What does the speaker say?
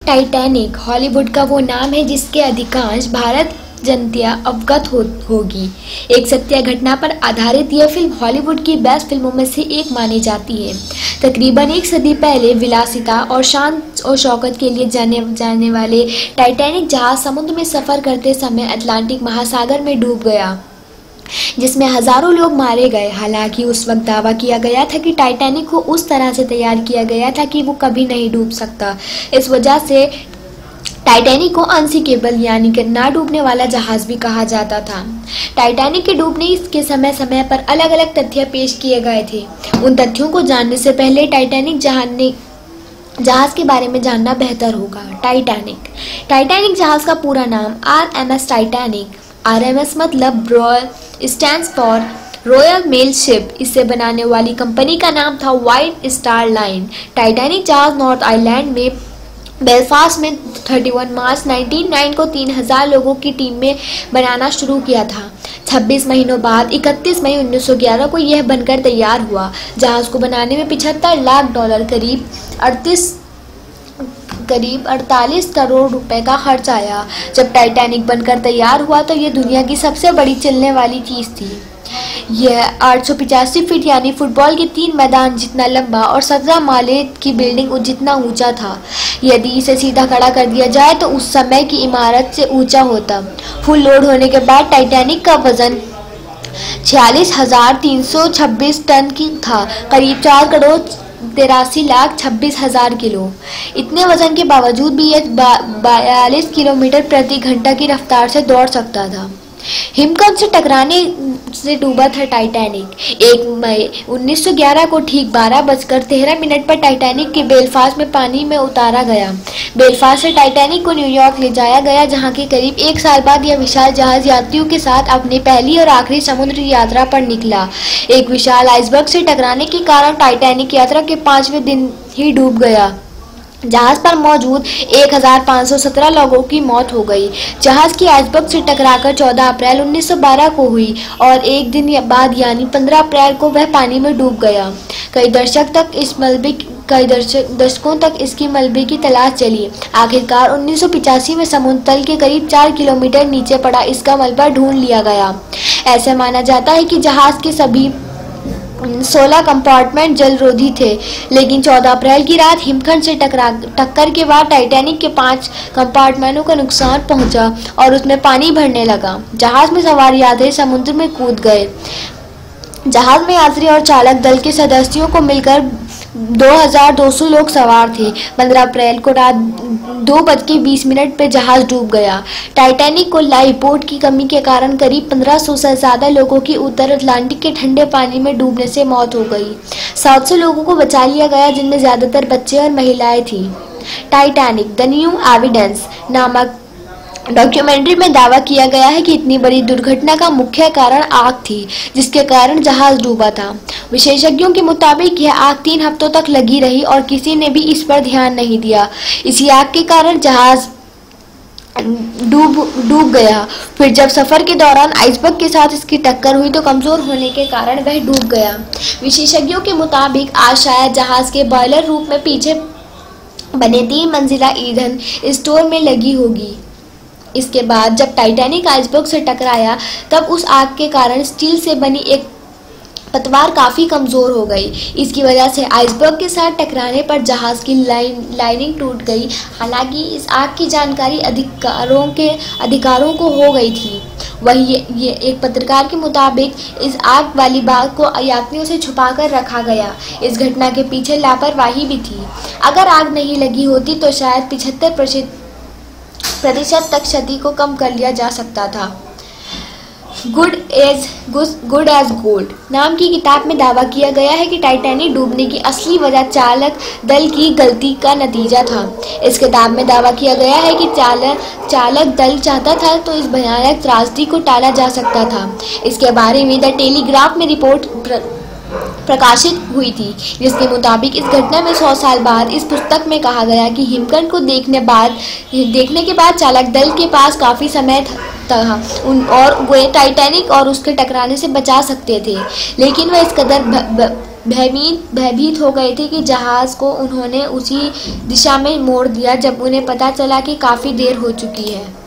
Titanic Hollywood का वो नाम है जिसके अधिकांश भारत जनता अवगत होगी। एक सत्य घटना पर आधारित यह फिल्म हॉलीवुड की बेस्ट फिल्मों में से एक मानी जाती है। तकरीबन एक सदी पहले विलासिता और शान और शौकत के लिए जाने वाले टाइटैनिक जहाज समुद्र में सफर करते समय अटलांटिक महासागर में डूब गया, जिसमें हजारों लोग मारे गए। हालांकि उस वक्त दावा किया गया था कि टाइटैनिक को उस तरह से तैयार किया गया था कि वो कभी नहीं डूब सकता। इस वजह से टाइटैनिक को अनसिंकेबल यानी कि ना डूबने वाला जहाज भी कहा जाता था। टाइटैनिक के डूबने के समय समय पर अलग अलग तथ्य पेश किए गए थे। उन तथ्यों को जानने से पहले टाइटैनिक जहाज के बारे में जानना बेहतर होगा। टाइटैनिक जहाज का पूरा नाम RMS टाइटैनिक, RMS मतलब royal stands for royal mail ship. इसे बनाने वाली कंपनी का नाम था व्हाइट स्टार लाइन। टाइटैनिक जहाज नॉर्थ आयरलैंड में बेलफास्ट में 31 मार्च 1909 को 3000 लोगों की टीम में बनाना शुरू किया था। 26 महीनों बाद 31 मई 1911 को यह बनकर तैयार हुआ। जहाज को बनाने में $75 लाख करीब 48 करोड़ रुपए का खर्च आया। जब टाइटैनिक बनकर तैयार हुआ तो यह दुनिया की सबसे बड़ी चलने वाली चीज थी। यह 885 फीट यानी फुटबॉल के 3 मैदान जितना लंबा और 17 माले की बिल्डिंग जितना ऊंचा था। यदि इसे सीधा खड़ा कर दिया जाए तो उस समय की इमारत से ऊंचा होता। फुल लोड होने के बाद टाइटैनिक का वजन 46,326 टन की था, करीब 4,83,26,000 किलो। इतने वजन के बावजूद भी यह 42 किलोमीटर प्रति घंटा की रफ्तार से दौड़ सकता था। हिमकंद से टकराने से डूबा था टाइटैनिक। 1 मई 1911 को ठीक 12:13 पर टाइटैनिक के बेलफास्ट में पानी में उतारा गया। बेलफास्ट से टाइटैनिक को न्यूयॉर्क ले जाया गया, जहां के करीब 1 साल बाद यह विशाल जहाज यात्रियों के साथ अपनी पहली और आखिरी समुद्री यात्रा पर निकला। एक विशाल आइसबर्ग से टकराने के कारण टाइटैनिक यात्रा के 5वें दिन ही डूब गया। जहाज पर मौजूद 1517 लोगों की मौत हो गई। जहाज की आइसबर्ग से टकराकर 14 अप्रैल 1912 को हुई और एक दिन बाद यानी 15 अप्रैल को वह पानी में डूब गया। कई दशकों तक इसकी मलबे की तलाश चली। आखिरकार 1985 में समुद्र तल के करीब 4 किलोमीटर नीचे पड़ा इसका मलबा ढूंढ लिया गया। ऐसा माना जाता है कि जहाज के सभी 16 कंपार्टमेंट जलरोधी थे, लेकिन 14 अप्रैल की रात हिमखंड से टक्कर के बाद टाइटैनिक के 5 कंपार्टमेंटों को नुकसान पहुंचा और उसमें पानी भरने लगा। जहाज में सवार यात्री समुद्र में कूद गए। जहाज में यात्री और चालक दल के सदस्यों को मिलकर 2200 लोग सवार थे। 15 अप्रैल को रात 2:20 पर जहाज डूब गया। टाइटैनिक को लाइफ बोट की कमी के कारण करीब 1500 से ज्यादा लोगों की उत्तर अटलांटिक के ठंडे पानी में डूबने से मौत हो गई। 700 लोगों को बचा लिया गया, जिनमें ज्यादातर बच्चे और महिलाएं थीं। टाइटैनिक द न्यू एविडेंस नामक डॉक्यूमेंट्री में दावा किया गया है कि इतनी बड़ी दुर्घटना का मुख्य कारण आग थी, जिसके कारण जहाज डूबा था। विशेषज्ञों के मुताबिक यह आग 3 हफ्तों तक लगी रही और किसी ने भी इस पर ध्यान नहीं दिया। इसी आग के कारण जहाज डूब गया। फिर जब सफर के दौरान आइसबर्ग के साथ इसकी टक्कर हुई तो कमजोर होने के कारण वह डूब गया। विशेषज्ञों के मुताबिक आज शायद जहाज के बॉयलर रूम में पीछे बने 3 मंजिला ईंधन स्टोर में लगी होगी। इसके बाद जब टाइटैनिक आइसबर्ग से टकराया तब उस आग के कारण स्टील से बनी एक पतवार काफी कमजोर हो गई। इसकी वजह से आइसबर्ग के साथ टकराने पर जहाज की लाइनिंग टूट गई। हालांकि इस आग की जानकारी अधिकारों को हो गई थी। वही ये एक पत्रकार के मुताबिक इस आग वाली बात को यात्रियों से छुपाकर रखा गया। इस घटना के पीछे लापरवाही भी थी। अगर आग नहीं लगी होती तो शायद 75% तक क्षति को कम कर लिया जा सकता था। गुड एज गोल्ड नाम की किताब में दावा किया गया है कि टाइटैनिक डूबने की असली वजह चालक दल की गलती का नतीजा था। इस किताब में दावा किया गया है कि चालक दल चाहता था तो इस भयानक त्रासदी को टाला जा सकता था। इसके बारे में द टेलीग्राफ में रिपोर्ट प्रकाशित हुई थी, जिसके मुताबिक इस घटना में 100 साल बाद इस पुस्तक में कहा गया कि हिमकंड को देखने के बाद चालक दल के पास काफी समय था और वे टाइटैनिक और उसके टकराने से बचा सकते थे, लेकिन वह इस कदर भयभीत हो गए थे कि जहाज़ को उन्होंने उसी दिशा में मोड़ दिया जब उन्हें पता चला कि काफ़ी देर हो चुकी है।